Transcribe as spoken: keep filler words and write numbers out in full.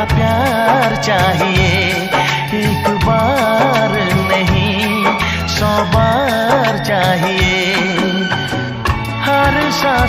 प्यार चाहिए, एक बार नहीं सौ बार चाहिए। हर सांस